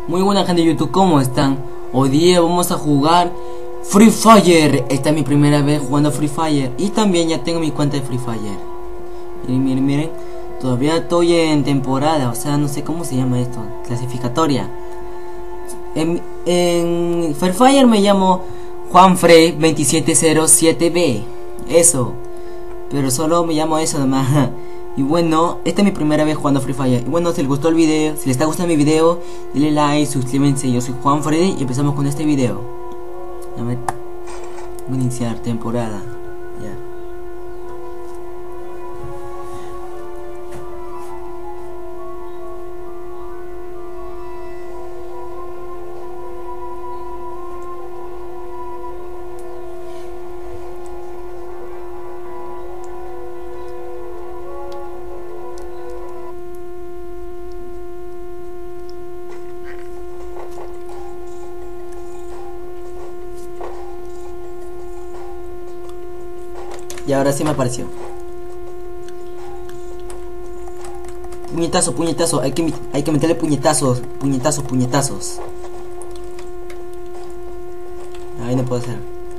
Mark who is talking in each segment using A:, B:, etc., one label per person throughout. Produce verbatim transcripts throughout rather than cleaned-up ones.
A: Muy buena gente de YouTube, ¿cómo están? Hoy día vamos a jugar Free Fire. Esta es mi primera vez jugando Free Fire. Y también ya tengo mi cuenta de Free Fire. Miren, miren, miren. Todavía estoy en temporada, o sea, no sé cómo se llama esto. Clasificatoria. En, en Free Fire me llamo Juanfrey veintisiete cero siete B. Eso. Pero solo me llamo eso nomás. Y bueno, esta es mi primera vez jugando Free Fire. Y bueno, si les gustó el video, si les está gustando mi video, denle like, suscríbanse. Yo soy Juan Freddy y empezamos con este video. A ver, voy a iniciar temporada. Ya. Y ahora sí me apareció. Puñetazo, puñetazo. Hay que, hay que meterle puñetazos. Puñetazos, puñetazos. Ahí no puedo hacer.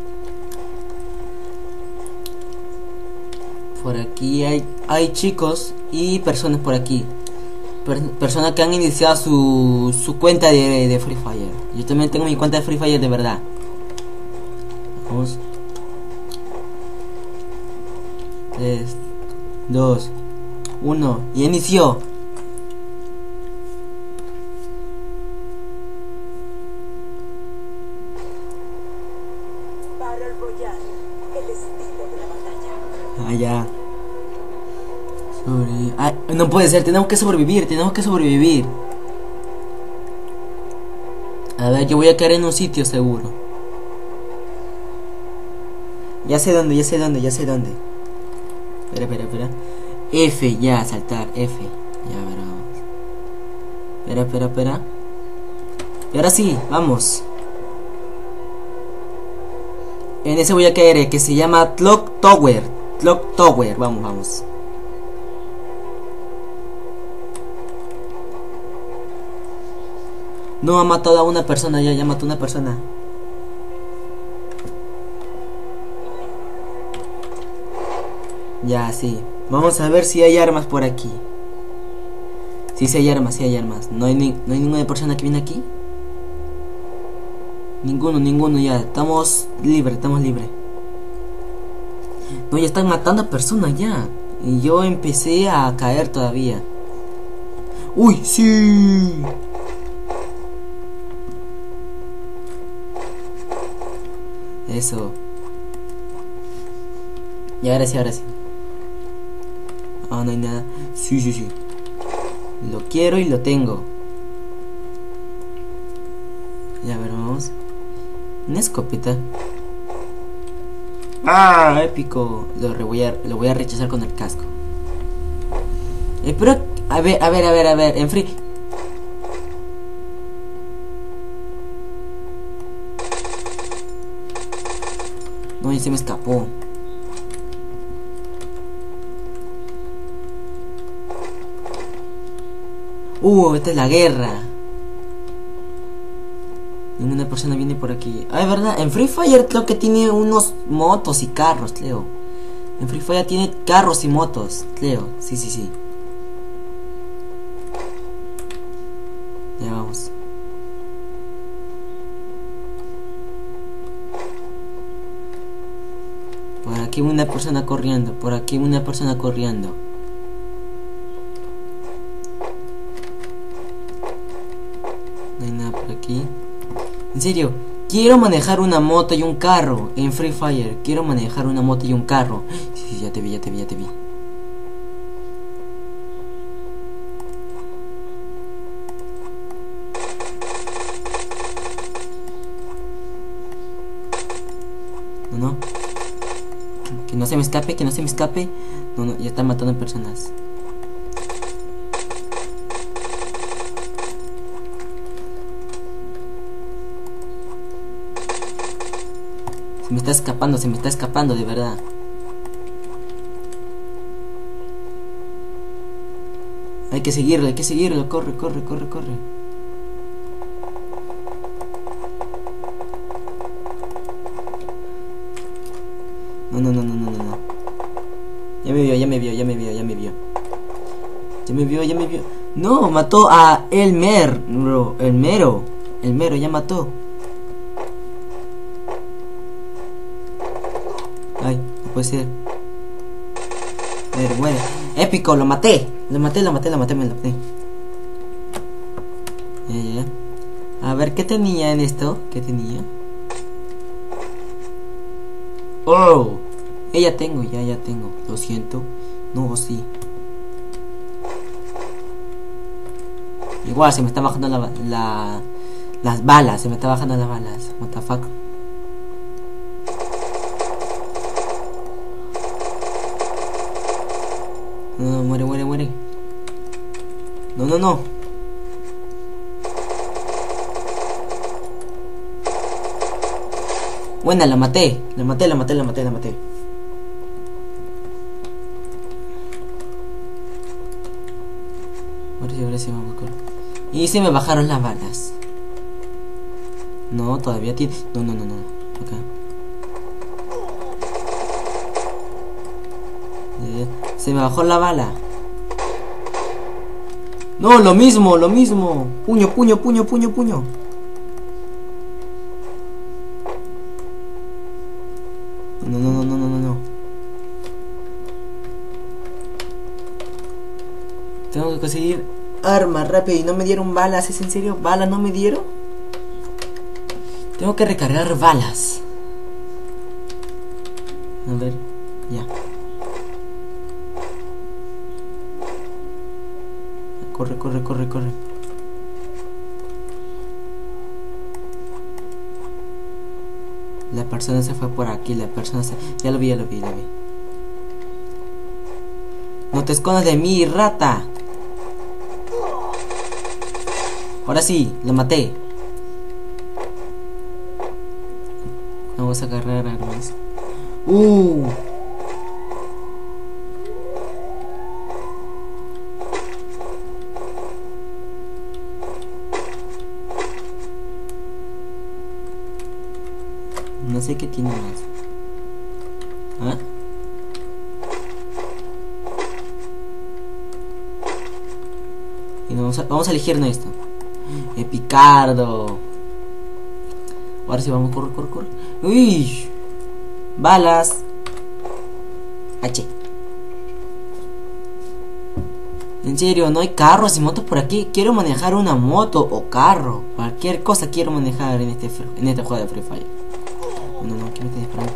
A: Por aquí hay, hay chicos y personas por aquí. Per, personas que han iniciado su, su cuenta de, de Free Fire. Yo también tengo mi cuenta de Free Fire de verdad. Vamos. tres, dos, uno y inició.
B: Battle Royale, el estilo de la batalla.
A: Ah, ya. Sobre... Ah, no puede ser, tenemos que sobrevivir, tenemos que sobrevivir. A ver, yo voy a caer en un sitio seguro. Ya sé dónde, ya sé dónde, ya sé dónde. Espera, espera, espera. F, ya, saltar, F. Ya, a ver, vamos. Espera, espera, espera. Y ahora sí, vamos. En ese voy a caer, eh, que se llama Clock Tower. Clock Tower, vamos, vamos. No, ha matado a una persona, ya, ya mató a una persona. Ya, sí. Vamos a ver si hay armas por aquí. Sí, sí hay armas, sí hay armas. ¿No hay, ni, no hay ninguna persona que viene aquí? Ninguno, ninguno ya. Estamos libres, estamos libres. No, ya están matando a personas ya. Y yo empecé a caer todavía. ¡Uy, sí! Eso. Y ahora sí, ahora sí. Ah, no hay nada. Sí, sí, sí. Lo quiero y lo tengo. Ya, a ver, vamos. Una escopeta. Ah, épico. Lo voy a, lo voy a rechazar con el casco. Eh, pero, a ver, a ver, a ver, a ver. En free. No, ya se me escapó. Uh, esta es la guerra. Ninguna persona viene por aquí. Ah, es verdad, en Free Fire creo que tiene unos motos y carros, creo. En Free Fire tiene carros y motos, creo. Sí, sí, sí. Ya vamos. Por aquí una persona corriendo, por aquí una persona corriendo. No hay nada por aquí. En serio, quiero manejar una moto y un carro en Free Fire. Quiero manejar una moto y un carro. Sí, sí, ya te vi, ya te vi, ya te vi. No, no. Que no se me escape, que no se me escape. No, no, ya están matando personas. Se me está escapando, se me está escapando, de verdad. Hay que seguirlo, hay que seguirlo. Corre, corre, corre, corre. No, no, no, no, no, no, no. Ya me vio, ya me vio, ya me vio, ya me vio. Ya me vio, ya me vio. No, mató a El Mer, bro. El Mero. El Mero ya mató. Ay, no puede ser. Muere, muere. Épico, lo maté. Lo maté, lo maté, lo maté, me lo maté. Ya, ya, ya. A ver, ¿qué tenía en esto? ¿Qué tenía? Oh. Eh, ya tengo, ya, ya tengo. Lo siento. No, sí. Igual se me está bajando la, la, las balas. Se me está bajando las balas. What the fuck. No, no, muere, muere, muere. No, no, no. Buena, la maté. La maté, la maté, la maté, la maté. Ahora sí, ahora sí vamos a correr. Y se me bajaron las balas. No, todavía tiene. No, no, no, no. Acá. Se me bajó la bala. No, lo mismo, lo mismo. Puño, puño, puño, puño, puño. No, no, no, no, no, no, no. Tengo que conseguir armas rápido y no me dieron balas. ¿Es en serio? ¿Balas no me dieron? Tengo que recargar balas. A ver, ya. Corre, corre, corre, corre. La persona se fue por aquí, la persona se... Ya lo vi, ya lo vi, ya lo vi. No te escondas de mí, rata. Ahora sí, lo maté. Vamos a agarrar armas. Uh. No sé qué tiene más. ¿Ah? Y vamos a, vamos a elegirnos esto. Epicardo. Ahora sí vamos, corre, corre, corre. Uy. Balas. H. En serio, no hay carros y motos por aquí. Quiero manejar una moto o carro. Cualquier cosa quiero manejar en este, en este juego de Free Fire. No, no, ¿qué me está disparando?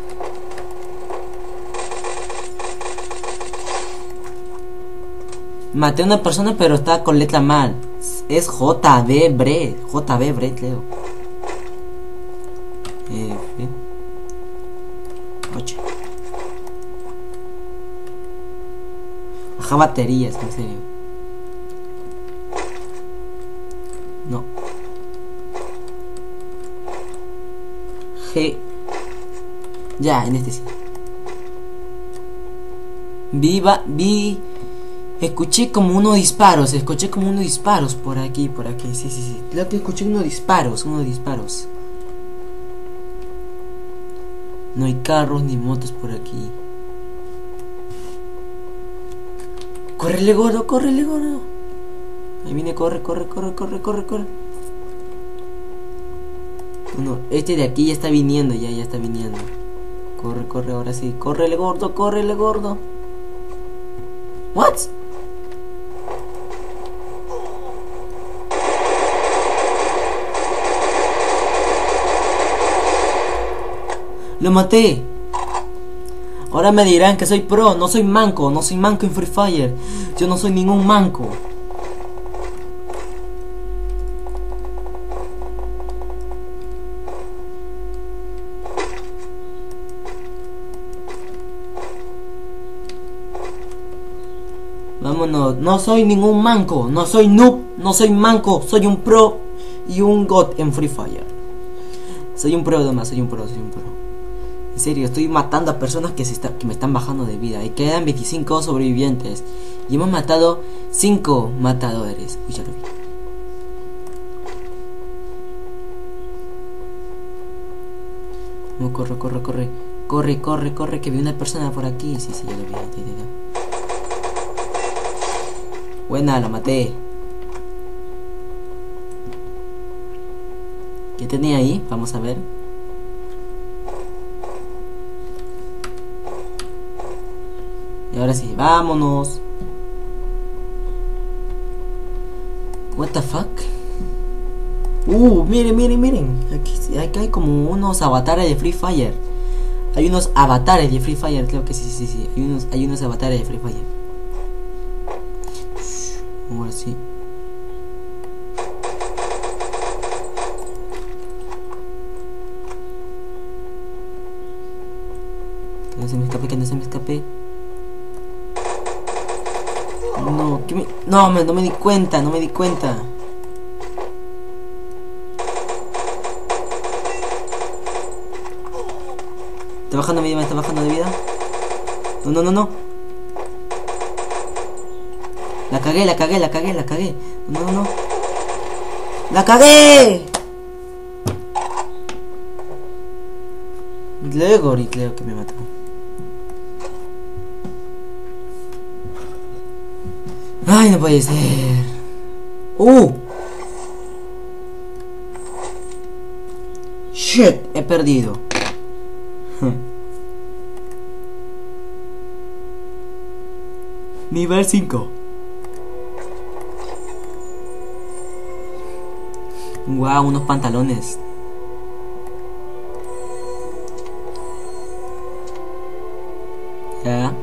A: Maté a una persona pero está con letra mal. Es J B Bret. J B Bret, Leo. F ocho. Baja baterías, en serio. No. G. Ya, en este sí. Viva, vi. Escuché como unos disparos. Escuché como unos disparos por aquí, por aquí. Sí, sí, sí. Creo que escuché unos disparos, unos disparos. No hay carros ni motos por aquí. Córrele, gordo, córrele, gordo. Ahí viene, corre, corre, corre, corre, corre, corre. No, este de aquí ya está viniendo, ya, ya está viniendo. Corre, corre, ahora sí. Córrele, gordo, córrele, gordo. What? Lo maté. Ahora me dirán que soy pro. No soy manco. No soy manco en Free Fire. Yo no soy ningún manco. Vámonos. No soy ningún manco. No soy noob. No soy manco. Soy un pro y un god en Free Fire. Soy un pro además. Soy un pro. Soy un pro. En serio, estoy matando a personas que, se está, que me están bajando de vida. Y quedan veinticinco sobrevivientes. Y hemos matado cinco matadores. Uy, ya lo vi. No, corre, corre, corre. Corre, corre, corre, que vi una persona por aquí. Sí, sí, ya lo vi. Ya, ya, ya. Buena, la maté. ¿Qué tenía ahí? Vamos a ver. Y ahora sí, vámonos. What the fuck? Uh, miren, miren, miren. Aquí, aquí hay como unos avatares de Free Fire. Hay unos avatares de Free Fire, creo que sí, sí, sí. Hay unos, hay unos avatares de Free Fire. Ahora sí. Que no se me escape, que no se me escape. No, que me... No, me, no me di cuenta, no me di cuenta. Está bajando mi vida, me está bajando de vida. No, no, no, no. La cagué, la cagué, la cagué, la cagué. No, no, no. ¡La cagué! Gregory creo que me mató. Ay, no puede ser. ¡Uh! Shit, he perdido. Nivel cinco. Wow, unos pantalones. Ya.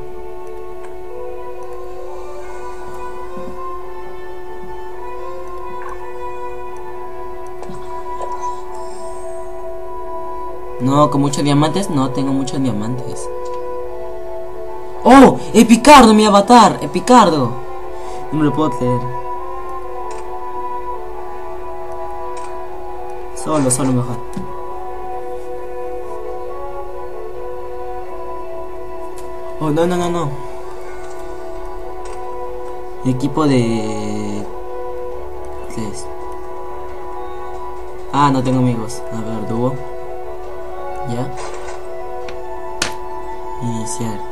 A: No, con muchos diamantes. No tengo muchos diamantes. ¡Oh! ¡Epicardo, mi avatar! ¡Epicardo! No me lo puedo creer. Solo, solo mejor. Oh, no, no, no, no. Equipo de... ¿Qué es? Ah, no tengo amigos. A ver, dúo. Ya. Iniciar.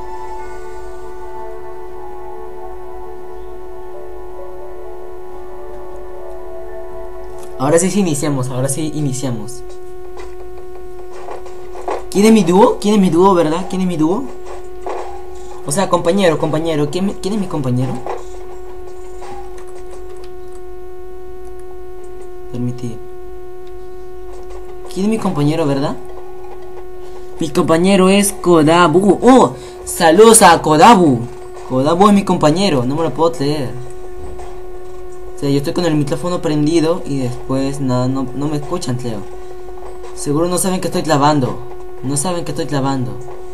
A: Ahora sí, sí iniciamos, ahora sí iniciamos. ¿Quién es mi dúo? ¿Quién es mi dúo, verdad? ¿Quién es mi dúo? O sea, compañero, compañero. ¿Quién, ¿quién es mi compañero? Permitir. ¿Quién es mi compañero, verdad? Mi compañero es Kodabu. ¡Oh! ¡Saludos a Kodabu! Kodabu es mi compañero, no me lo puedo creer. O sea, yo estoy con el micrófono prendido y después nada, no, no me escuchan, creo. Seguro no saben que estoy clavando. No saben que estoy clavando.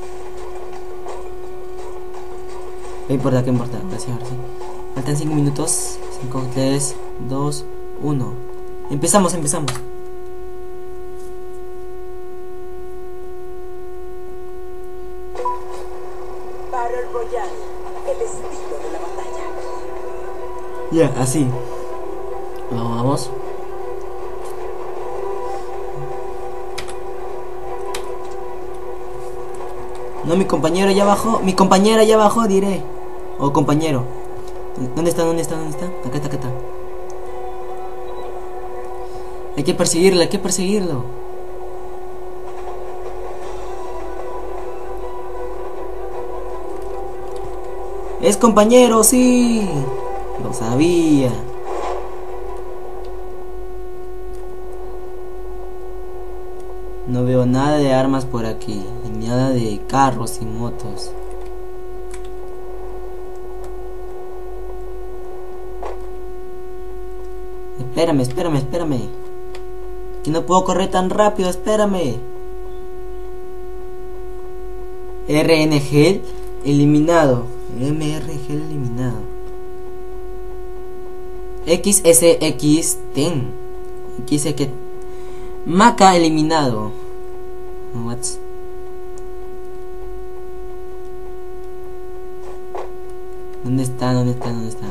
A: No importa, ¿qué importa? Gracias, ahora sí. Faltan cinco minutos. cinco, tres, dos, uno. Empezamos, empezamos.
B: Battle Royale, el estilo de la batalla.
A: Ya, yeah, así. Vamos. No, mi compañero ya bajó. Mi compañera ya bajó, diré. O compañero. ¿Dónde está? ¿Dónde está? ¿Dónde está? Acá está, acá está. Hay que perseguirlo, hay que perseguirlo. Es compañero, sí. Lo sabía. No veo nada de armas por aquí, ni nada de carros y motos. Espérame, espérame, espérame. Que no puedo correr tan rápido, espérame. R N G eliminado. M R G eliminado. X S X ten. X S X Maca eliminado. What? ¿Dónde está? ¿Dónde está? ¿Dónde está?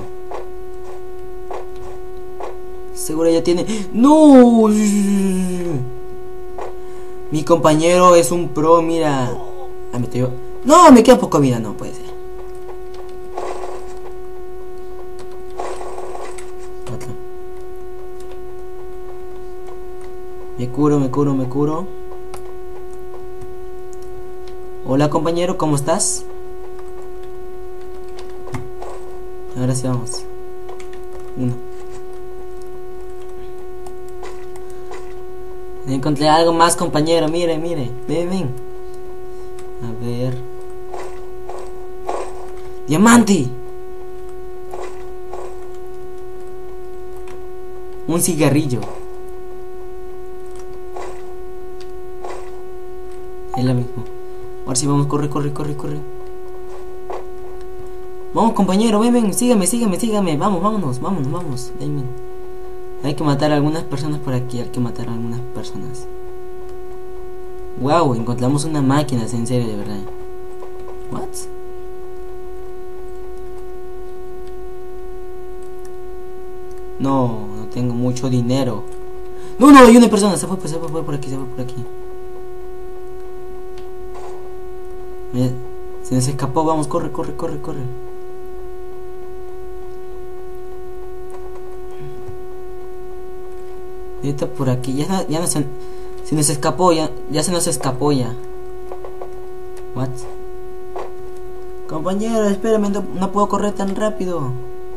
A: Seguro ya tiene. ¡No! Mi Mi compañero es un pro, mira. Ah, me estoy... No, me queda poco vida, no puede ser. Otro. Me curo, me curo, me curo. Hola compañero, ¿cómo estás? Ahora sí vamos. Uno. Encontré algo más, compañero. Mire, mire. Ven, ven. A ver. ¡Diamante! Un cigarrillo. Es lo mismo. Ahora sí vamos, corre, corre, corre, corre. Vamos compañero, ven, ven, sígame, sígame, sígame. Vamos, vámonos, vámonos, vamos. Ven, ven. Hay que matar a algunas personas por aquí, hay que matar a algunas personas. Wow, encontramos una máquina, en serio, de verdad. What? No, no tengo mucho dinero. No, no, hay una persona, se fue, se fue, se fue por aquí, se fue por aquí. Mira, se nos escapó, vamos, corre, corre, corre, corre. Está por aquí, ya, ya no se, se nos escapó, ya, ya se nos escapó ya. What? Compañero, espérame, no, no puedo correr tan rápido.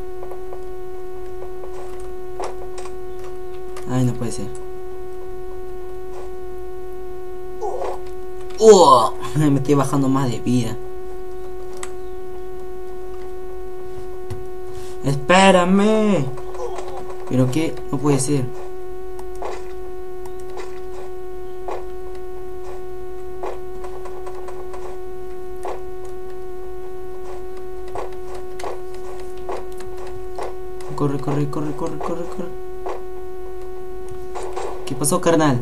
A: Ay, no puede ser. Oh, me estoy bajando más de vida. Espérame. Pero qué, no puede ser. Corre, corre, corre, corre, corre, corre. ¿Qué pasó, carnal?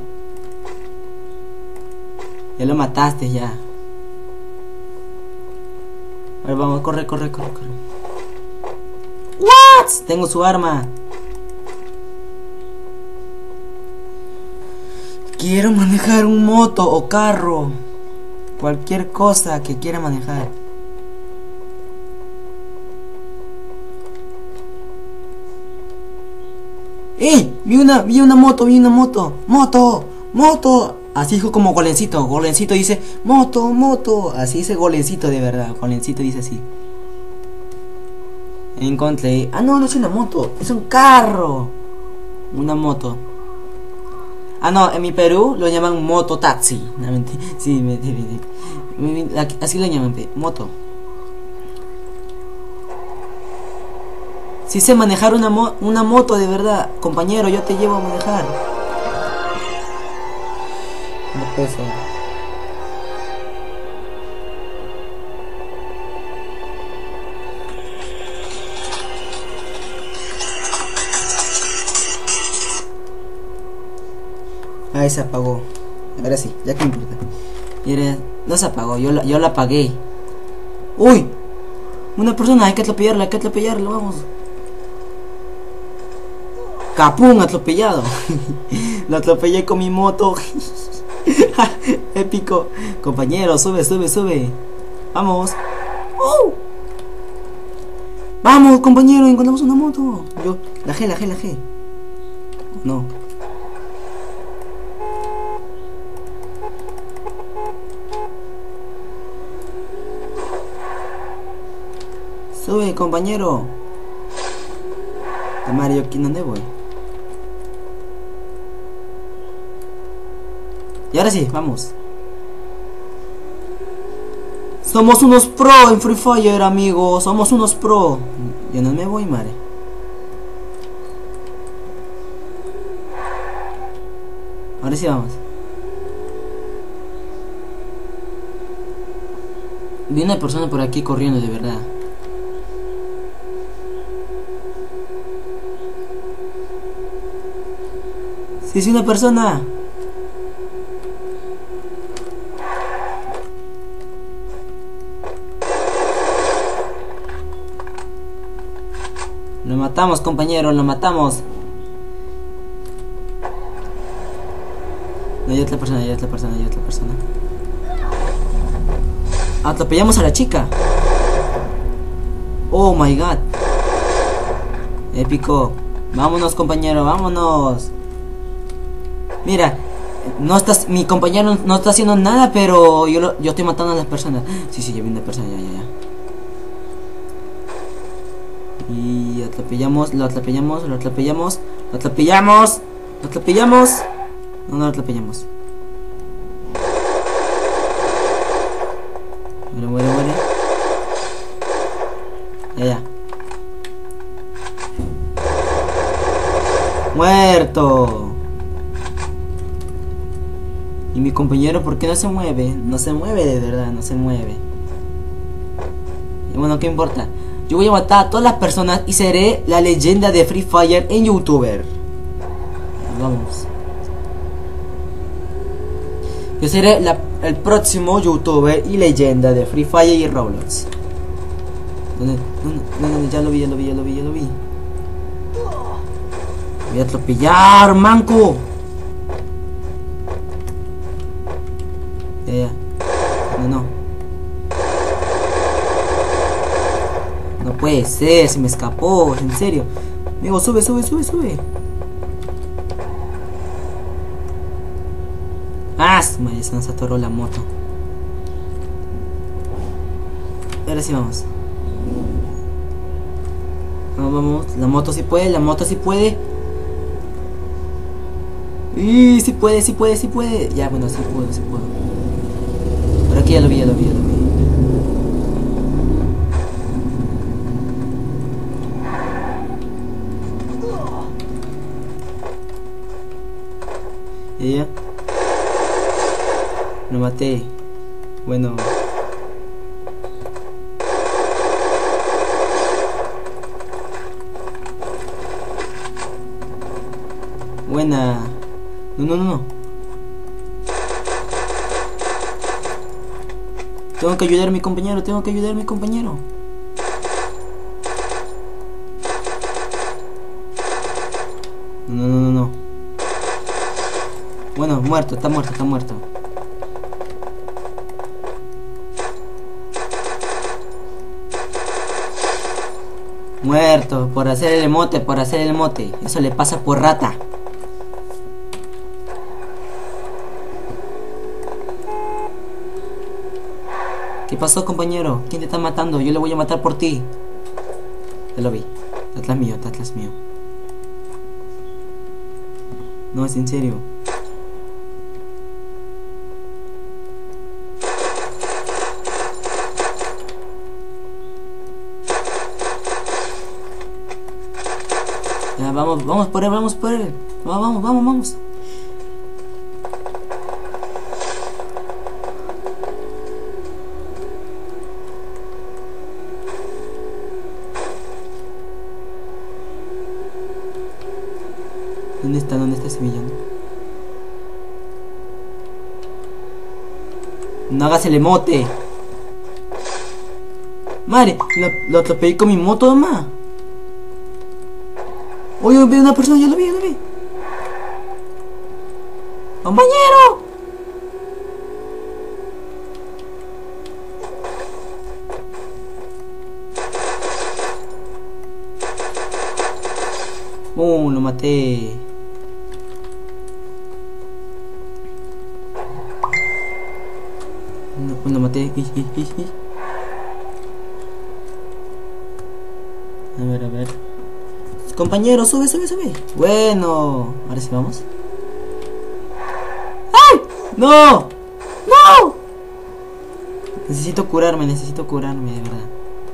A: Ya lo mataste ya. A ver, vamos, corre, corre, corre, corre. What? Tengo su arma. Quiero manejar un moto o carro. Cualquier cosa que quiera manejar. ¡Eh! Vi una, vi una moto, vi una moto. ¡Moto! ¡Moto! Así dijo como Golencito. Golencito dice, moto, moto. Así dice Golencito de verdad. Golencito dice así. Encontré. Ah, no, no es una moto. Es un carro. Una moto. Ah, no, en mi Perú lo llaman mototaxi. No, mentira. Sí, mentira, mentira. Así lo llaman, moto. Si sé manejar una, mo una moto de verdad, compañero, yo te llevo a manejar. No puede ser. Ahí se apagó. Ahora sí, ya que importa. Mire, no se apagó, yo la, yo la apagué. ¡Uy! Una persona, hay que atropellarla, hay que atropellarla, vamos. ¡Capum! Atropellado. Lo atropellé con mi moto. Épico. Compañero, sube, sube, sube. Vamos. ¡Uh! Vamos, compañero, encontramos una moto. Yo, la G, la G, la G. No. Sube, compañero. Mario, ¿aquí dónde voy? Y ahora sí, vamos. Somos unos pro en Free Fire, amigos. Somos unos pro. Yo no me voy, madre. Ahora sí vamos. Vi una persona por aquí corriendo, de verdad. Sí, es una persona. Lo matamos, compañero, lo matamos. No hay otra persona, hay otra persona, hay otra persona. Atropellamos a la chica. Oh my god. Épico. Vámonos, compañero, vámonos. Mira, no estás, mi compañero no está haciendo nada, pero yo, lo, yo estoy matando a las personas. Sí, sí, ya vi una persona, ya, ya, ya. Y atropellamos, lo atropellamos, lo atropellamos, lo atropellamos, lo atropellamos. No, no lo atropellamos. Muere, muere, muere. Ya, ya. Muerto. Y mi compañero, ¿por qué no se mueve? No se mueve de verdad, no se mueve. Y bueno, ¿qué importa? Yo voy a matar a todas las personas y seré la leyenda de Free Fire en YouTuber. Vamos. Yo seré la, el próximo YouTuber y leyenda de Free Fire y Roblox. ¿Dónde? ¿Dónde? ¿Dónde? Ya lo vi, ya lo vi, ya lo vi, ya lo vi. Voy a atropellar, manco. Ya, ya. No, no. No puede ser, se me escapó, en serio. Amigo, sube, sube, sube, sube. Ah, madre, se nos atoró la moto. Ahora sí vamos. Vamos, vamos. La moto sí puede, la moto sí puede. Y sí puede, sí puede, sí puede. Ya, bueno, sí puedo, sí puedo. Por aquí ya lo vi, ya lo vi, ya lo vi. ¿Y ya? Lo maté. Bueno. Buena. No, no, no, no. Tengo que ayudar a mi compañero, tengo que ayudar a mi compañero. No, no, no, no. Bueno, muerto, está muerto, está muerto. Muerto, por hacer el emote, por hacer el emote. Eso le pasa por rata. ¿Qué pasó, compañero? ¿Quién te está matando? Yo le voy a matar por ti. Ya lo vi. Está atrás mío, está atrás mío. No, es en serio. Ya, vamos, vamos por él, vamos por él. Vamos, vamos, vamos, vamos. ¿Dónde está? ¿Dónde está ese villano? No hagas el emote. Madre, lo, lo atropellé con mi moto, mamá. Oye, veo una persona, ya lo vi, ya lo vi. ¡Compañero! Uh, lo maté. No, lo maté. A ver, a ver. Compañero, sube, sube, sube. Bueno, ahora sí vamos. ¡Ay! ¡No! ¡No! Necesito curarme, necesito curarme, de verdad.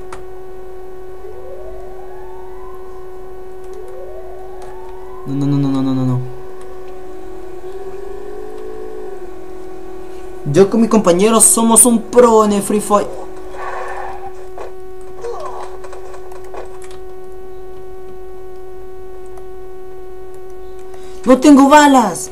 A: No, no, no, no, no, no, no, no. Yo con mi compañero somos un pro en el Free Fire. ¡No tengo balas!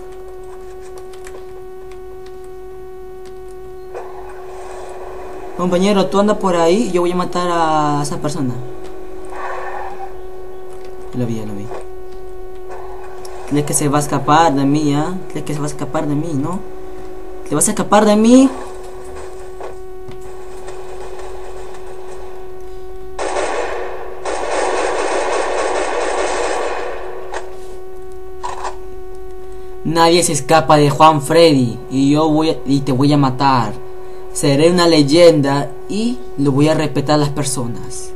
A: Compañero, tú anda por ahí y yo voy a matar a esa persona. Lo vi, lo vi. ¿Crees que se va a escapar de mí, ah? ¿eh? ¿Crees que se va a escapar de mí, no? ¿Te vas a escapar de mí? Nadie se escapa de Juan Freddy y yo voy a, y te voy a matar. Seré una leyenda y lo voy a respetar a las personas.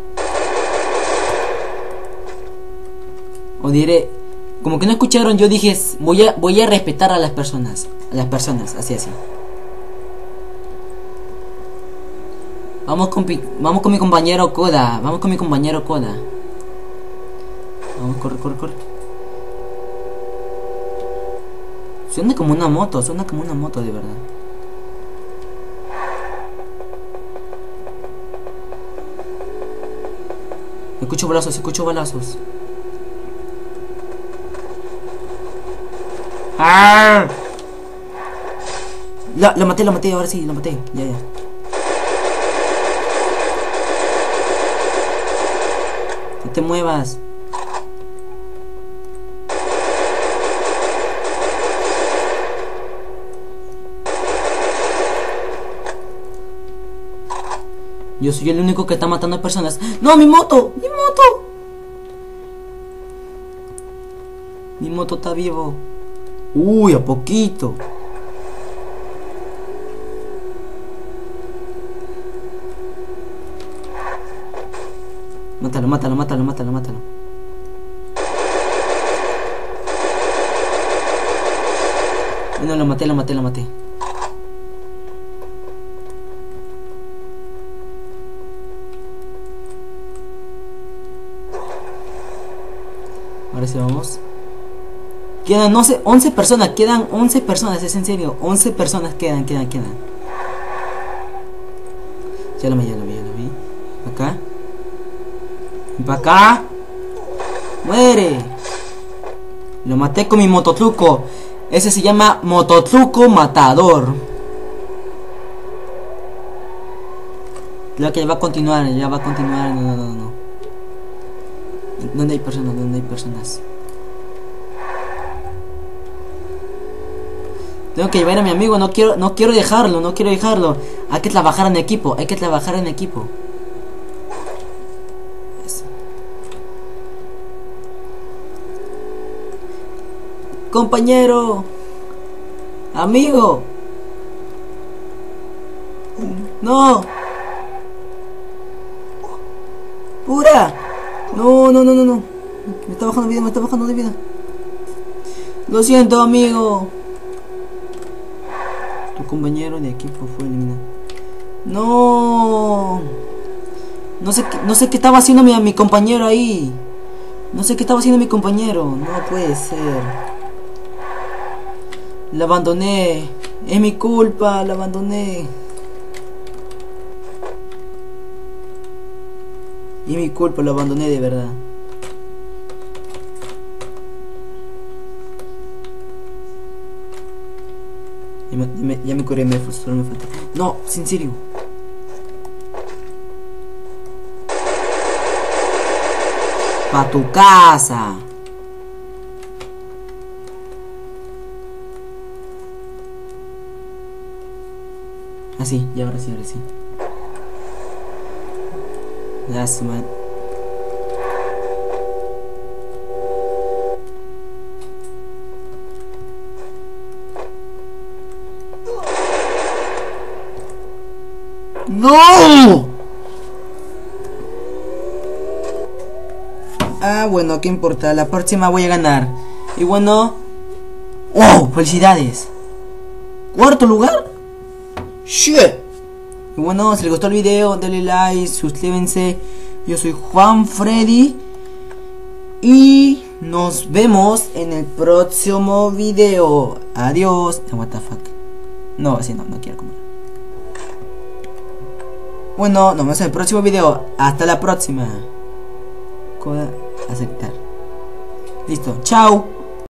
A: O diré, como que no escucharon, yo dije voy a voy a respetar a las personas, a las personas, así así. Vamos con vamos con mi compañero Koda, vamos con mi compañero Koda. Vamos, corre, corre, corre. Suena como una moto, suena como una moto de verdad. Escucho balazos, escucho balazos. ¡Ah! La, lo maté, lo maté, ahora sí, lo maté. Ya, ya. No te muevas. Yo soy el único que está matando a personas. ¡No, mi moto! ¡Mi moto! Mi moto está vivo. Uy, a poquito. Mátalo, mátalo, mátalo, mátalo, mátalo. No, lo maté, lo maté, lo maté. Ahora sí vamos. Quedan once, once personas, quedan once personas, es en serio. once personas quedan, quedan, quedan. Ya lo vi, ya lo vi, ya lo vi. Acá. Y para acá. Muere. Lo maté con mi mototruco. Ese se llama mototruco matador. Creo que ya va a continuar, ya va a continuar. No, no, no, no. ¿Dónde hay personas? ¿Dónde hay personas? Tengo que llevar a mi amigo, no quiero, no quiero dejarlo, no quiero dejarlo. Hay que trabajar en equipo, hay que trabajar en equipo. Eso. Compañero, amigo. No. Pura. No, no, no, no, no. Me está bajando de vida, me está bajando de vida. Lo siento, amigo. Tu compañero de equipo fue eliminado. No. No sé, no sé qué estaba haciendo mi, mi compañero ahí. No sé qué estaba haciendo mi compañero. No puede ser. La abandoné. Es mi culpa, la abandoné. Y mi culpa, lo abandoné de verdad. Ya me, ya me, ya me curé, me solo me falta. No, en serio. Pa' tu casa. Así, y ahora sí, ahora sí. That's man. ¡No! Ah, bueno, ¿qué importa? La próxima voy a ganar. Y bueno... ¡Wow! ¡Felicidades! ¿Cuarto lugar? ¡Shit! Y bueno, si les gustó el video, denle like, suscríbanse. Yo soy Juan Freddy. Y nos vemos en el próximo video. Adiós. What the fuck. No, así no, no quiero comer. Bueno, nos vemos en el próximo video. Hasta la próxima. Aceptar. Listo. Chao.